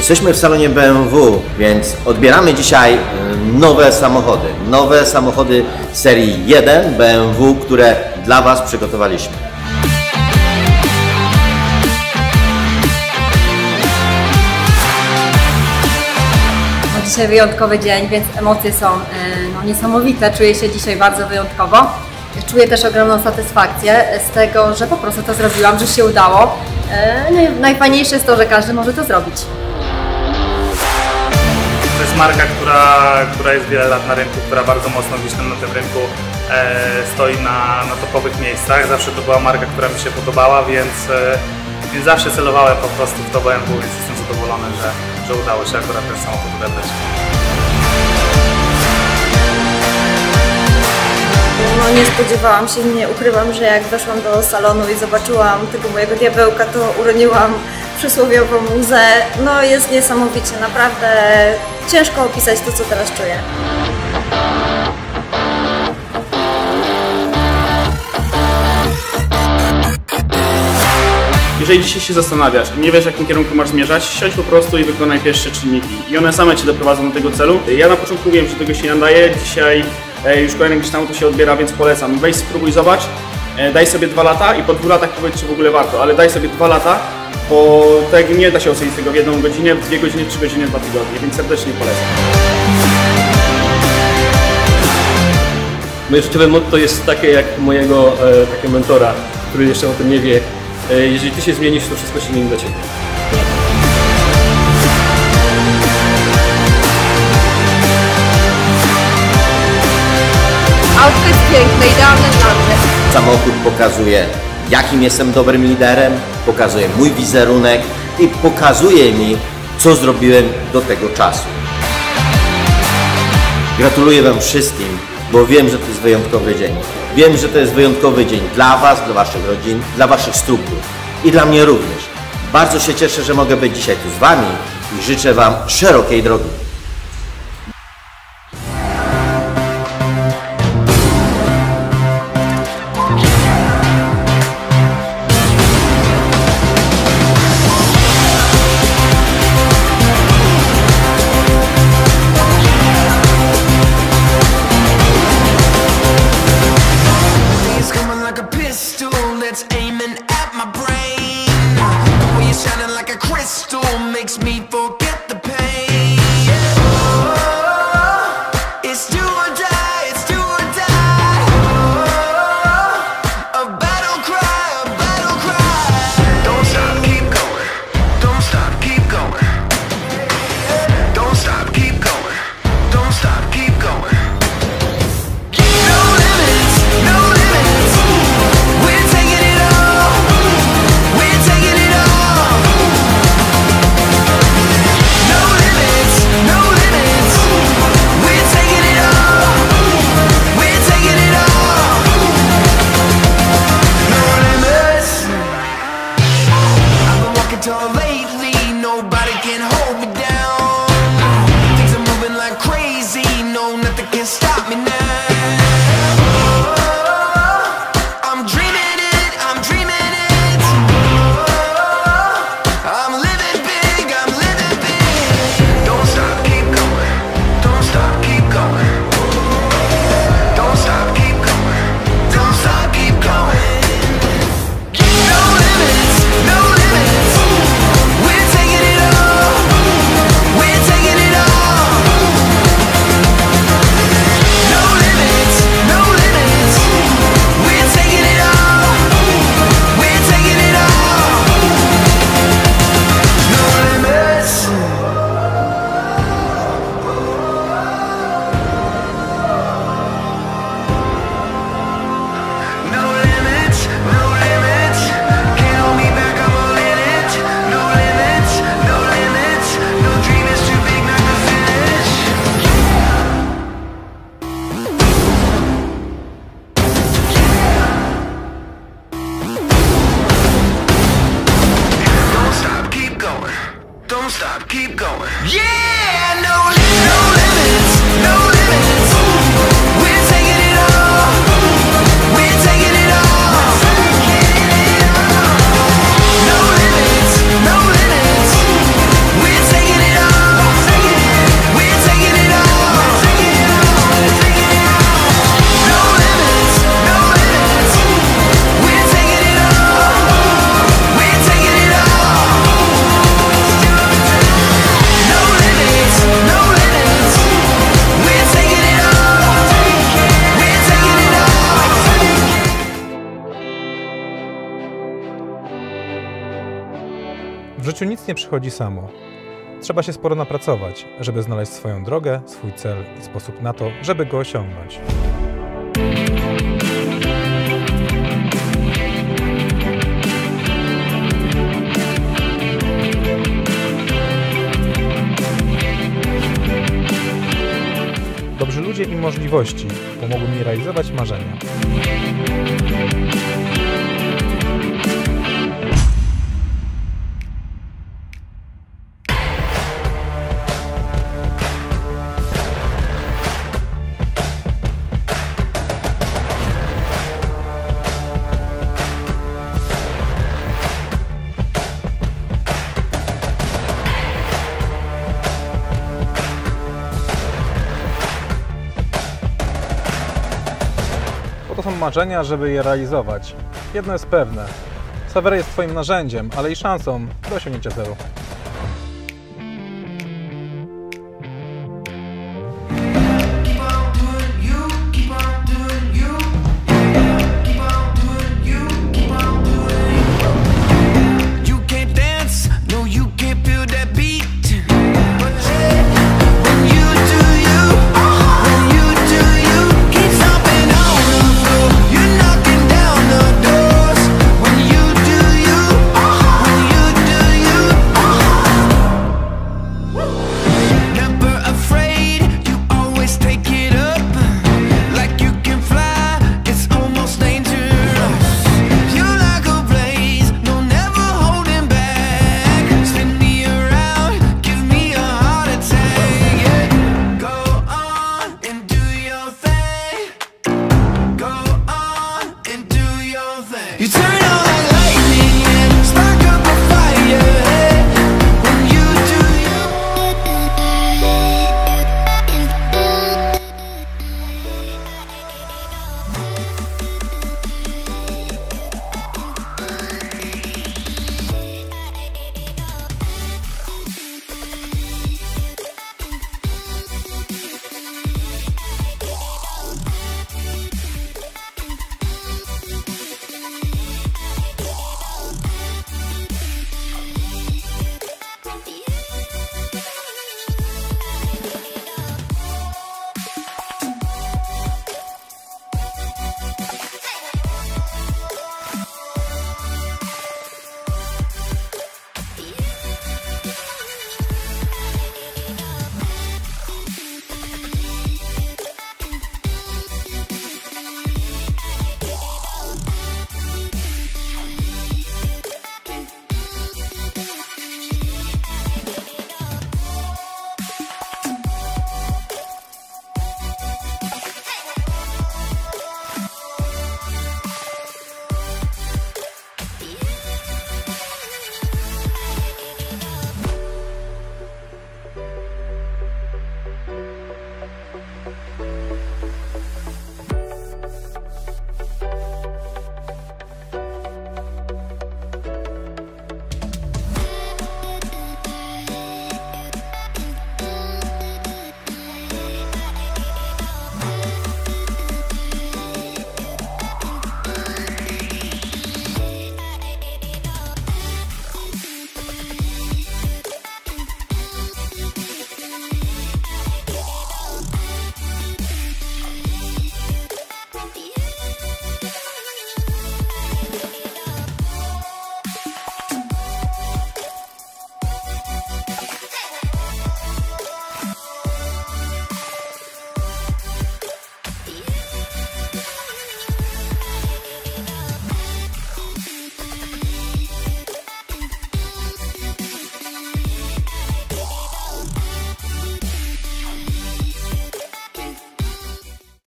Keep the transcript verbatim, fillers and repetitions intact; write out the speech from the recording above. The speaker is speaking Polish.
Jesteśmy w salonie B M W, więc odbieramy dzisiaj nowe samochody. Nowe samochody serii jeden B M W, które dla Was przygotowaliśmy. No, dzisiaj wyjątkowy dzień, więc emocje są no, niesamowite. Czuję się dzisiaj bardzo wyjątkowo. Czuję też ogromną satysfakcję z tego, że po prostu to zrobiłam, że się udało. Najfajniejsze jest to, że każdy może to zrobić. To jest marka, która, która jest wiele lat na rynku, która bardzo mocno gdzieś tam na tym rynku e, stoi na, na topowych miejscach. Zawsze to była marka, która mi się podobała, więc, e, więc zawsze celowałem po prostu w to B M W, więc jestem zadowolony, że, że udało się akurat ten samochód odebrać. No nie spodziewałam się, nie ukrywam, że jak weszłam do salonu i zobaczyłam tego mojego diabełka, to uroniłam przysłowiową łzę. No jest niesamowicie, naprawdę ciężko opisać to, co teraz czuję. Jeżeli dzisiaj się zastanawiasz i nie wiesz, w jakim kierunku masz zmierzać, siądź po prostu i wykonaj pierwsze czynniki. I one same Cię doprowadzą do tego celu. Ja na początku wiem, że tego się nie nadaje. Dzisiaj już kolejny gdzieś tam to się odbiera, więc polecam. Weź, spróbuj, zobacz, daj sobie dwa lata i po dwóch latach powiedz, czy w ogóle warto, ale daj sobie dwa lata, bo tak nie da się ocenić tego w jedną godzinę, w dwie godziny, trzy godziny, dwa tygodnie, więc serdecznie polecam. Moje życiowe motto jest takie jak mojego e, takiego mentora, który jeszcze o tym nie wie. E, jeżeli Ty się zmienisz, to wszystko się zmieni dla Ciebie. Autko jest piękne, idealne dla mnie. Samochód pokazuje, jakim jestem dobrym liderem, pokazuje mój wizerunek i pokazuje mi, co zrobiłem do tego czasu. Gratuluję Wam wszystkim, bo wiem, że to jest wyjątkowy dzień. Wiem, że to jest wyjątkowy dzień dla Was, dla Waszych rodzin, dla Waszych struktur i dla mnie również. Bardzo się cieszę, że mogę być dzisiaj tu z Wami i życzę Wam szerokiej drogi. That's aiming at my brain. The way you're shining like a crystal makes me forget the pain. życiu nic nie przychodzi samo. Trzeba się sporo napracować, żeby znaleźć swoją drogę, swój cel i sposób na to, żeby go osiągnąć. Dobrzy ludzie i możliwości pomogły mi realizować marzenia. To są marzenia, żeby je realizować. Jedno jest pewne. Savery jest Twoim narzędziem, ale i szansą do osiągnięcia celu.